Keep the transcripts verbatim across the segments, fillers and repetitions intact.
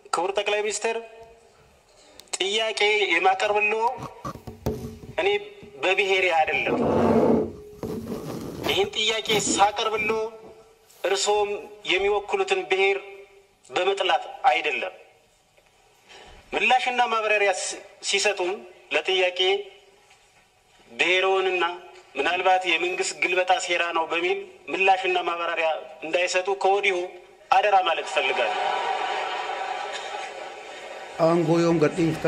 ክቡር ጠቅላይ ሚኒስትር ጥያቄ የማቀርብልዎ እኔ በብሔሬ አይደለም ይህን ጥያቄ ሳቀርብልዎ እርሶም የሚወክሉትን ብሔር በመጥላት አይደለም ምላሽና ማብራሪያ ሲሰጡም ለጥያቄ ብሔሮንና ምናልባት የመንግስት ግልበጣ ሴራ ነው በሚል ምላሽና ማብራሪያ እንዳይሰጡ ከወዲሁ አደራ ማለት ፈልጋለሁ አንጎ ዮም ገዲፍታ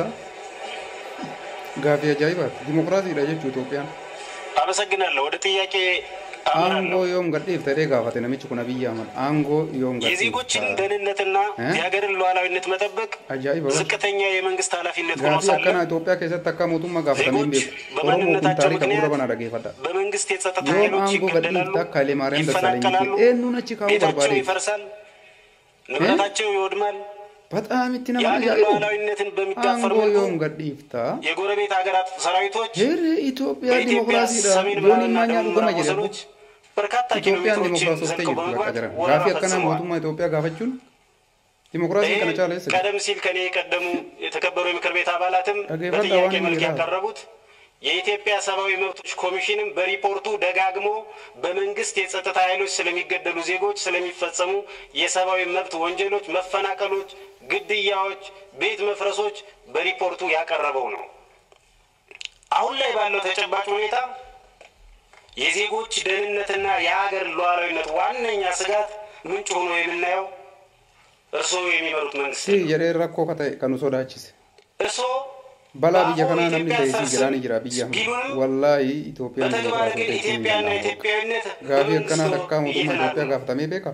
ጋፊያ ጃይባት ዲሞክራሲ ለጀቹ ኢትዮጵያ አመሰግናለሁ ወደ ጥያቄ አንጎ ዮም ገዲፍታ ደጋፋተ ነምጭ ኩና ቢያማን አንጎ ዮም ገዲፍታ የዜጎችን ደህንነትና የሀገርን ሉዓላዊነት መጠበቅ ዝቅተኛ የመንግስት ኃላፊነት ሆኖ ሳለ ጋፊያ ከኢትዮጵያ ከሰት ተካሞቱም ጋፋተን ቢው በማንነታቸው ምክንያት በና ደገፈታ በመንግስት የጸጥታ ኃይሎች ይገደላሉ ይፈናቀላሉ ኤኑ ነጭ ካው በርባዴ ይፈርሳል ንብረታቸው ይወድማል በጣም ይተናማ ሉዓላዊነትን በሚጋፈር መልኩ ዮም ገዲፍታ የጎረቤት ሀገራት ሰራዊቶች ኢትዮጵያ ዲሞክራሲ ዳ ዮኒ ማኛ ዱገማ ጀረቡ በርካታ ኢትዮጵያ ዲሞክራሲ ወስተ ይፈቀደረ ጋፊያ ከና ሞቱማ ኢትዮጵያ ጋፈቹን ዲሞክራሲ ከነቻለ ይሰ ቀደም ሲል ከኔ ቀደሙ የተከበሩ የምክር ቤት አባላትም በጥያቄ መልክ ያቀረቡት የኢትዮጵያ ሰብአዊ መብቶች ኮሚሽንም በሪፖርቱ ደጋግሞ በመንግስት የጸጥታ ኃይሎች ስለሚገደሉ ዜጎች ስለሚፈጸሙ የሰብአዊ መብት ወንጀሎች መፈናቀሎች ግድያዎች ቤት መፍረሶች በሪፖርቱ ያቀረበው ነው አሁን ላይ ባለው ተጨባጭ ሁኔታ የዜጎች ደህንነትና የሀገር ሉዓላዊነት ዋነኛ ስጋት ምንጭ ሆኖ የምናየው እርሶ የሚመሩት መንግስት ሲ የረራኮ ከተ ከኑሶዳችስ እርሶ ባላ ቢያከና ነም ለይሲ ግራን ይራ ቢያ ወላሂ ኢትዮጵያ በተግባር ግን ኢትዮጵያና ኢትዮጵያዊነት ጋፊያ ከና ተካሙ ኢትዮጵያ ጋፍታሜ ቤካ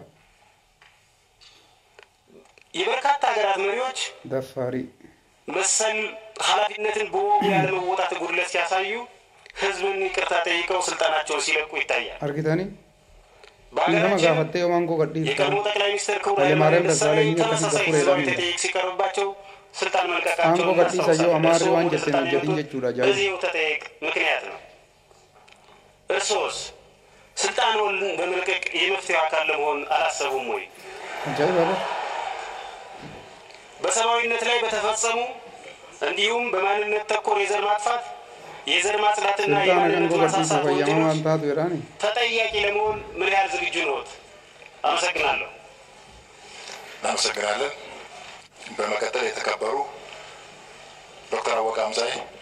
የበርካታ ሀገራት መሪዎች ደፋሪ መሰል ኃላፊነትን በወጉ ያለመወጣት ጉድለት ሲያሳዩ ህዝብን ይቅርታ ጠይቀው ስልጣናቸውን ሲለቁ ይታያል አርጊታኒ እንደማ ጋፈቴ የማንጎ ገዲፍታ የቀድሞ ጠቅላይ ሚኒስትር ክቡር ኃይለማርያም ደሳለኝ ተመሳሳይ ህዝባዊ ተጠይቅ ሲቀርብባቸው ስልጣን መልቀቃቸው አንጎ ገዲሳ የው አማር ዋንጀት ነው ጀዲን ጀቹዳ ጃይ በዚህ ተጠይቅ ምክንያት ነው እርሶስ ስልጣኑን በመልቀቅ የመፍትሄ አካል ለመሆን አላሰቡም ወይ ጃይ ባባ በሰብአዊነት ላይ በተፈጸሙ እንዲሁም በማንነት ተኮር የዘር ማጥፋት የዘር ማጽዳትና የማንነት ማሳሳት ወንጀሎች ተጠያቂ ለመሆን ምን ያህል ዝግጁ ነዎት? አመሰግናለሁ። አመሰግናለሁ። በመቀጠል የተከበሩ ዶክተር አወቀ አምሳይ